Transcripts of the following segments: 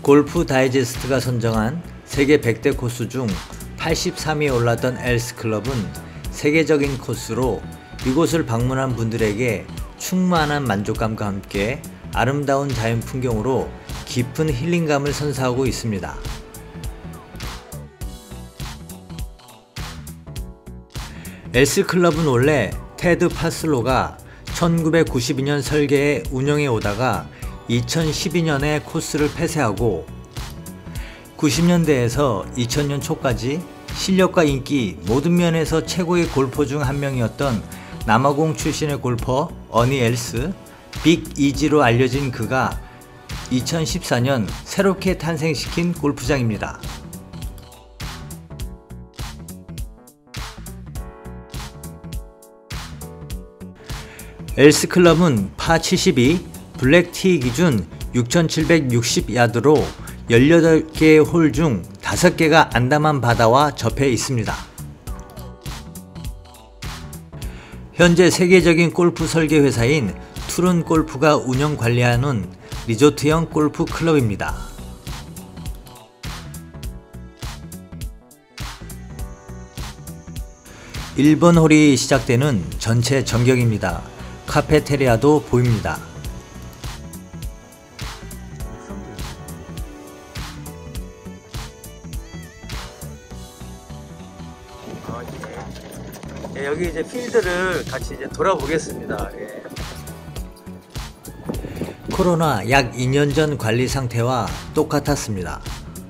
골프 다이제스트가 선정한 세계 100대 코스 중 83위에 올랐던 엘스클럽은 세계적인 코스로 이곳을 방문한 분들에게 충만한 만족감과 함께 아름다운 자연 풍경으로 깊은 힐링감을 선사하고 있습니다. 엘스클럽은 원래 테드 파슬로가 1992년 설계에 운영해 오다가 2012년에 코스를 폐쇄하고 90년대에서 2000년 초까지 실력과 인기 모든 면에서 최고의 골퍼 중 한 명이었던 남아공 출신의 골퍼 어니 엘스 빅 이지로 알려진 그가 2014년 새롭게 탄생시킨 골프장입니다. 엘스클럽은 파72 블랙티 기준 6760야드로 18개의 홀 중 5개가 안다만 바다와 접해 있습니다. 현재 세계적인 골프 설계 회사인 투른 골프가 운영 관리하는 리조트형 골프 클럽입니다. (1번) 홀이 시작되는 전체 전경입니다. 카페테리아도 보입니다. 예, 여기 이제 필드를 같이 이제 돌아보겠습니다. 예. 코로나 약 2년 전 관리 상태와 똑같았습니다.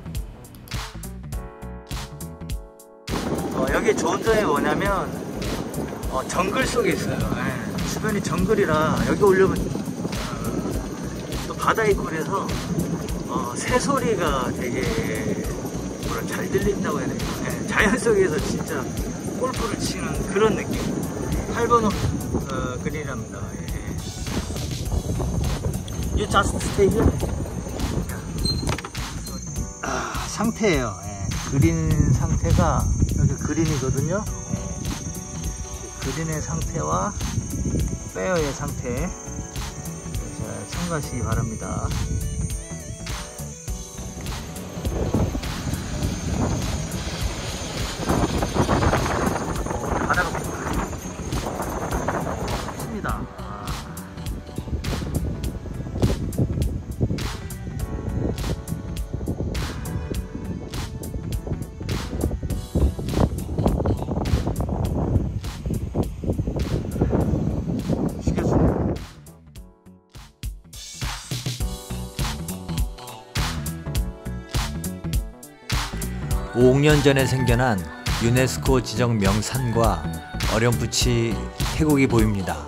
여기 좋은 점이 뭐냐면 정글 속에 있어요. 예. 주변이 정글이라 여기 오려면 또 바다 있고 그래서 새소리가 되게 잘 들린다고 해야 되나. 예. 자연 속에서 진짜 골프를 치는 그런 느낌. 8번 그린이랍니다. You just stay here. 상태예요. 그린 상태가 여기 그린이거든요. 그린의 상태와 페어의 상태 잘 참고하시기 바랍니다. 바다가 큽니다. 5년 전에 생겨난 유네스코 지정 명산과 어렴풋이 태국이 보입니다.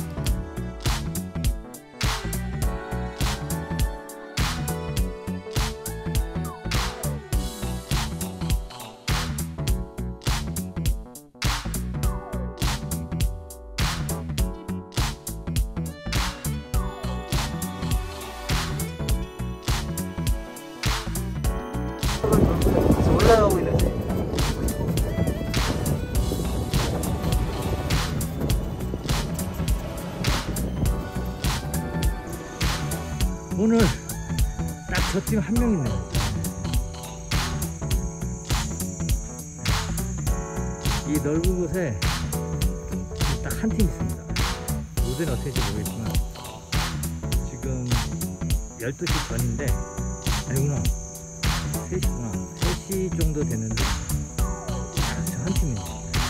올라가고 있는데 오늘 딱 저 팀 한 명 있네요. 이 넓은 곳에 딱 한 팀 있습니다. 모델은 어떻게 될지 모르겠지만 지금 12시 전인데 아니구나 3시구나 3시 정도 됐는데 저 한 팀입니다.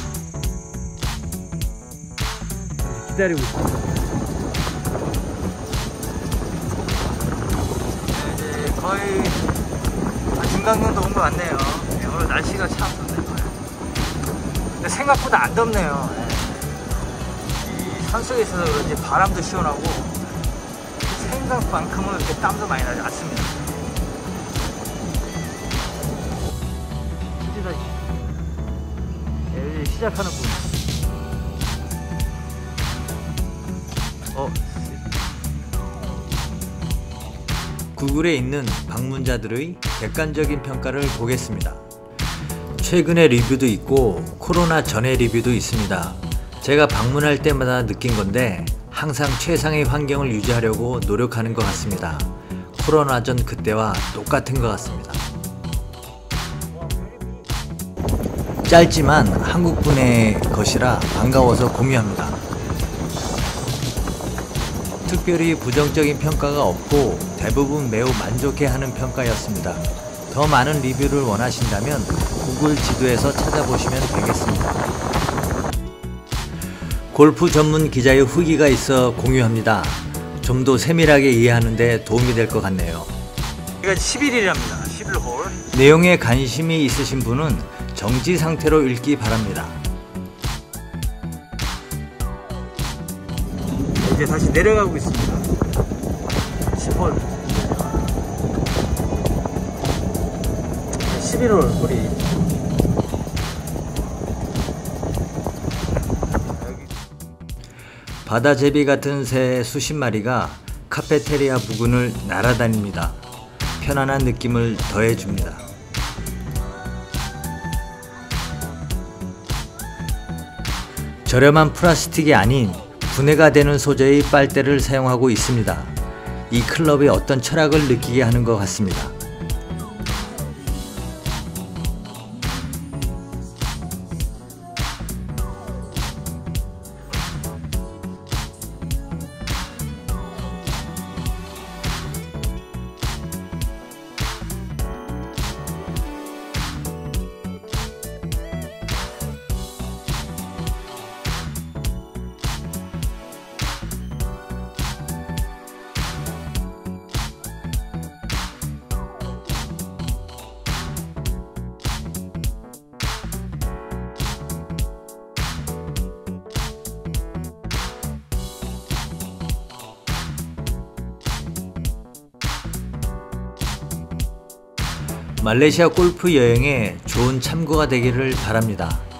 기다리고 있습니다. 이제 거의 중간경도 온 것 같네요. 오늘 날씨가 참 좋네요. 근데 생각보다 안 덥네요. 이 산속에 있어서 그런지 바람도 시원하고 생각만큼은 이렇게 땀도 많이 나지 않습니다. 이제 시작하는 분. 구글에 있는 방문자들의 객관적인 평가를 보겠습니다. 최근의 리뷰도 있고 코로나 전의 리뷰도 있습니다. 제가 방문할 때마다 느낀 건데 항상 최상의 환경을 유지하려고 노력하는 것 같습니다. 코로나 전 그때와 똑같은 것 같습니다. 짧지만 한국분의 것이라 반가워서 공유합니다. 특별히 부정적인 평가가 없고 대부분 매우 만족해하는 평가였습니다. 더 많은 리뷰를 원하신다면 구글 지도에서 찾아보시면 되겠습니다. 골프 전문 기자의 후기가 있어 공유합니다. 좀 더 세밀하게 이해하는 데 도움이 될 것 같네요. 이건 11일입니다. 11홀. 내용에 관심이 있으신 분은 정지 상태로 읽기 바랍니다. 이제 다시 내려가고 있습니다. 10홀. 11홀 홀이. 바다제비 같은 새 수십 마리가 카페테리아 부근을 날아다닙니다. 편안한 느낌을 더해줍니다. 저렴한 플라스틱이 아닌 분해가 되는 소재의 빨대를 사용하고 있습니다. 이 클럽이 어떤 철학을 느끼게 하는 것 같습니다. 말레이시아 골프 여행에 좋은 참고가 되기를 바랍니다.